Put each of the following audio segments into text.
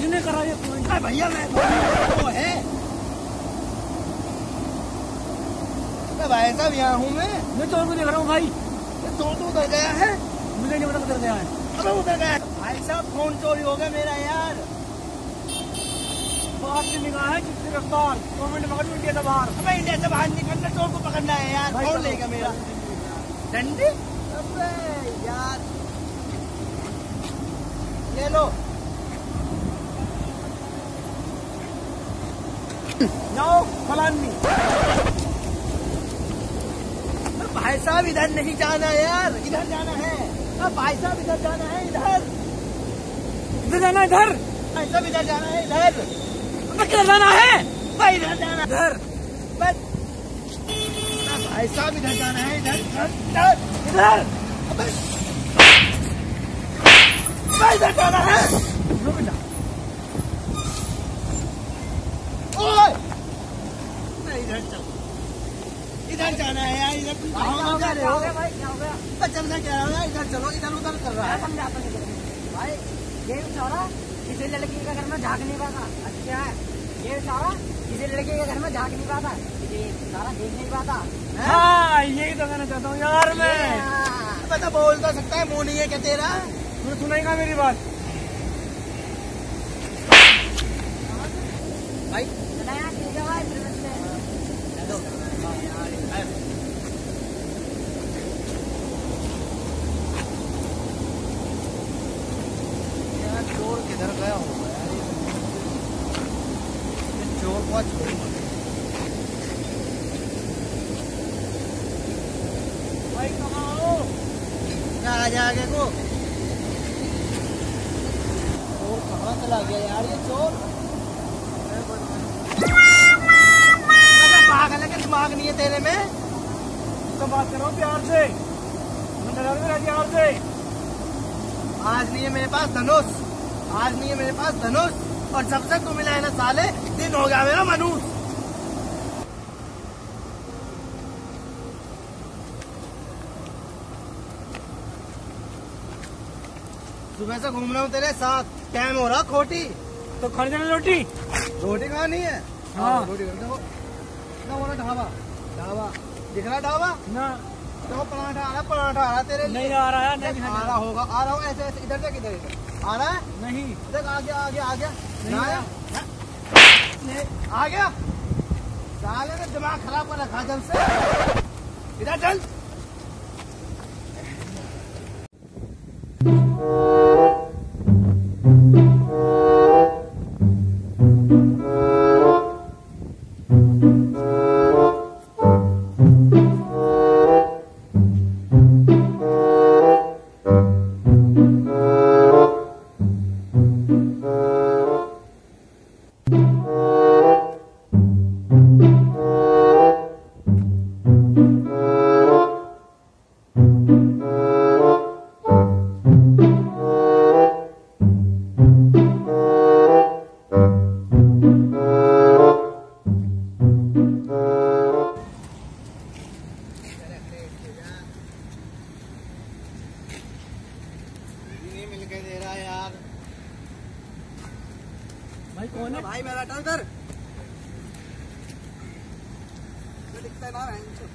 किसने करा ये फोन? भैया मैं वो है भाई साहब, यहाँ हूँ मैं चोर को देख रहा हूँ भाई। चोर तो उधर गया है, मुझे नहीं पता उधर गया है। अबे उधर गया भाई साहब, फोन चोरी हो गया मेरा यार। बात की निगाह है जिसकी रफ्तार 2 मिनट मगर इंडिया से बाहर। अबे इंडिया से बाहर निकलना, चोर को पकड़ना है यार। कौन लेगा मेरा डंडी? अबे यार ले लो। जाओ फलानी। भाई साहब इधर नहीं जाना यार, इधर जाना है। भाई साहब इधर जाना है, इधर इधर जाना है, इधर। भाई साहब इधर जाना है, इधर किधर जाना है भाई? इधर जाना है, इधर। भाई साहब इधर जाना है, इधर इधर इधर इधर जाना है। रुक जा। ओए इधर चल, इधर जाना है यार। इधर हो गया भाई, क्या हो गया? चलना क्या रहा है? इधर चलो, इधर उधर कर रहा है। समझाता नहीं भाई। ये बेचारा किसी लड़की का घर में झाँक नहीं पाता। अच्छा है, ये बेचारा किसी लड़के के घर में झाँक नहीं पाता, ये सारा देख नहीं पाता। हाँ यही तो कहना चाहता हूँ यार मैं। पता बोल तो सकता है, मुँह नहीं है क्या तेरा? तूने सुना ही ना मेरी बात भाई? चोर किधर गया होगा यार? ये चोर को छोड़ भाई कमाओ। क्या आ जाए आगे को? चोर कहाँ चला गया यार ये चोर? पागल है, दिमाग नहीं है तेरे में? तो बात करो प्यार से, प्यार से। आज नहीं है मेरे पास धनुष, आज नहीं है मेरे पास धनुष, और जब से तू मिला है ना साले, दिन हो गया मेरा मनुष। सुबह से घूम रहा हूँ तेरे साथ, टाइम हो रहा खोटी। तो खा जाना रोटी। रोटी कहाँ नहीं है? हाँ रोटी देखो ना, वो ना ढाबा, ढाबा दिख रहा, ढाबा ना। तो पराठा आ रहा, पराठा आ रहा तेरे लिए। नहीं आ रहा है, नहीं आ रहा होगा, आ रहा हूँ ऐसे ऐसे, इधर से किधर इधर आ रहा है? नहीं देख आ गया, आ गया, आ गया, नहीं आया। आ गया। साले ने दिमाग खराब कर रखा जब से। इधर चल। दे रहा यार भाई। कौन है भाई? मेरा टल कर दिखता है ना।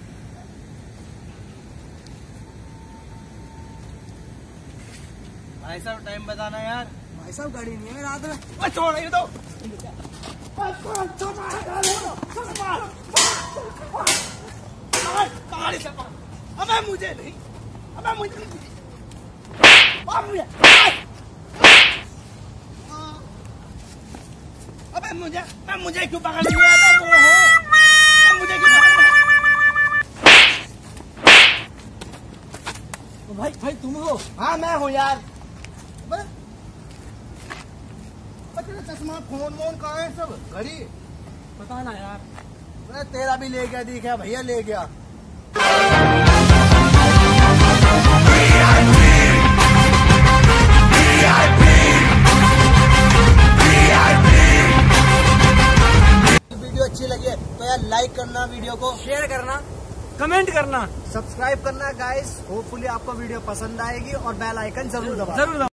भाई साहब टाइम बताना यार। भाई साहब गाड़ी नहीं है मेरे हाथ में। छोड़ ये तो। अबे मुझे नहीं, अबे मुझे नहीं, अबे मुझे क्यों पकड़ लिया? वो है, मुझे क्यों पकड़? भाई तुम हो? हाँ मैं हूँ यार। तेरा चश्मा, फोन वोन कहाँ है? सब घड़ी पता ना यार। तेरा भी ले गया, दिखा भैया ले गया। वीडियो अच्छी लगी है तो यार लाइक करना, वीडियो को शेयर करना, कमेंट करना, सब्सक्राइब करना गाइस। होपफुली आपको वीडियो पसंद आएगी और बेल आइकन जरूर दबाना।